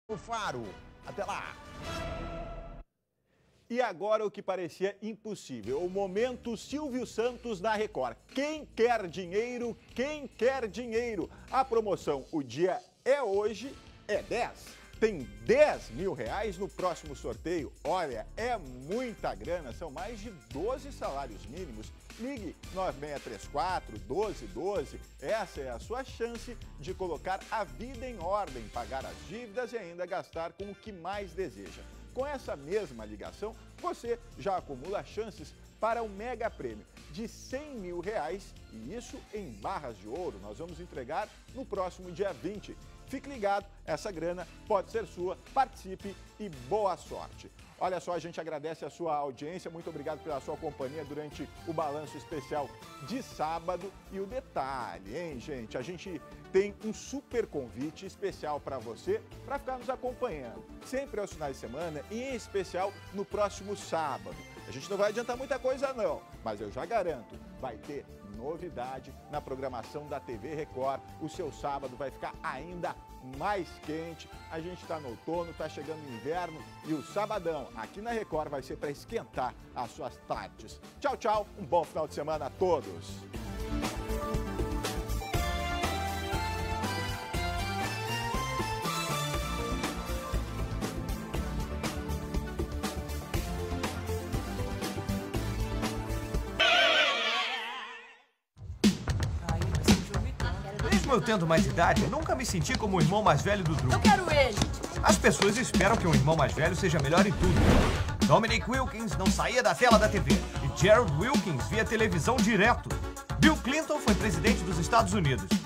O Faro. Até lá! E agora o que parecia impossível, o momento Silvio Santos na Record. Quem quer dinheiro? Quem quer dinheiro? A promoção O Dia é Hoje é 10. Tem 10 mil reais no próximo sorteio. Olha, é muita grana, são mais de 12 salários mínimos. Ligue 9634-1212. Essa é a sua chance de colocar a vida em ordem, pagar as dívidas e ainda gastar com o que mais deseja. Com essa mesma ligação, você já acumula chances para o mega prêmio de 100 mil reais, e isso em barras de ouro. Nós vamos entregar no próximo dia 20. Fique ligado, essa grana pode ser sua, participe e boa sorte. Olha só, a gente agradece a sua audiência, muito obrigado pela sua companhia durante o balanço especial de sábado. E o detalhe, hein, gente, a gente tem um super convite especial para você, para ficar nos acompanhando, sempre aos finais de semana e em especial no próximo sábado. A gente não vai adiantar muita coisa não, mas eu já garanto, vai ter novidade na programação da TV Record. O seu sábado vai ficar ainda mais quente. A gente está no outono, está chegando o inverno e o sabadão aqui na Record vai ser para esquentar as suas tardes. Tchau, tchau, um bom final de semana a todos. Mesmo eu tendo mais idade, nunca me senti como o irmão mais velho do Drew. Eu quero ele! As pessoas esperam que um irmão mais velho seja melhor em tudo. Dominic Wilkins não saía da tela da TV e Gerald Wilkins via televisão direto. Bill Clinton foi presidente dos Estados Unidos